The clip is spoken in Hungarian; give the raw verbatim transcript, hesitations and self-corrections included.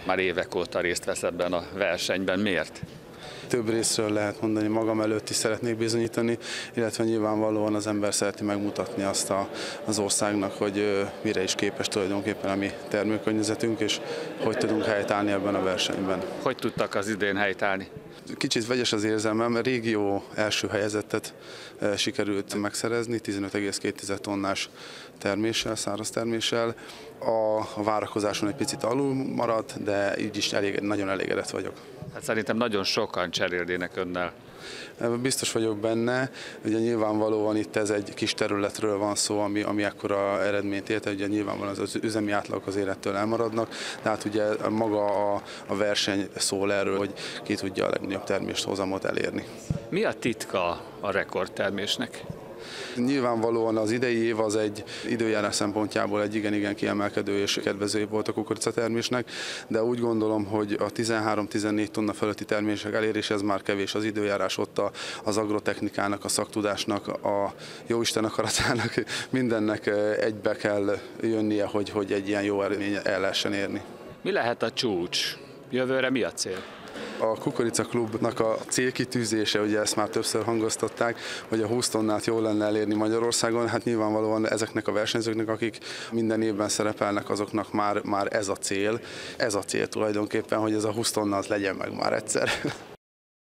Már évek óta részt vesz ebben a versenyben. Miért? Több részről lehet mondani, magam előtt is szeretnék bizonyítani, illetve nyilvánvalóan az ember szereti megmutatni azt a, az országnak, hogy mire is képes tulajdonképpen a mi termőkörnyezetünk, és hogy tudunk helytállni ebben a versenyben. Hogy tudtak az idén helytállni? Kicsit vegyes az érzelmem, mert régió első helyezettet sikerült megszerezni, tizenöt egész két tonnás terméssel, száraz terméssel. A várakozáson egy picit alul maradt, de így is elég, nagyon elégedett vagyok. Hát szerintem nagyon sokan cserélnének önnel. Biztos vagyok benne, ugye nyilvánvalóan itt ez egy kis területről van szó, ami, ami ekkora eredményt ért, ugye nyilvánvalóan az üzemi átlagok az élettől elmaradnak, de hát ugye maga a, a verseny szól erről, hogy ki tudja a legnagyobb terméshozamot elérni. Mi a titka a rekordtermésnek? Nyilvánvalóan az idei év az egy időjárás szempontjából egy igen-igen kiemelkedő és kedvező év volt a kukoricatermésnek, de úgy gondolom, hogy a tizenhárom-tizennégy tonna fölötti termések elérése ez már kevés, az időjárás ott az agrotechnikának, a szaktudásnak, a jóisten akaratának, mindennek egybe kell jönnie, hogy, hogy egy ilyen jó eredmény el lehessen érni. Mi lehet a csúcs? Jövőre mi a cél? A Kukorica Klubnak a célkitűzése, ugye ezt már többször hangoztatták, hogy a húsz tonnát jól lenne elérni Magyarországon, hát nyilvánvalóan ezeknek a versenyzőknek, akik minden évben szerepelnek, azoknak már, már ez a cél. Ez a cél tulajdonképpen, hogy ez a húsz tonnát legyen meg már egyszer.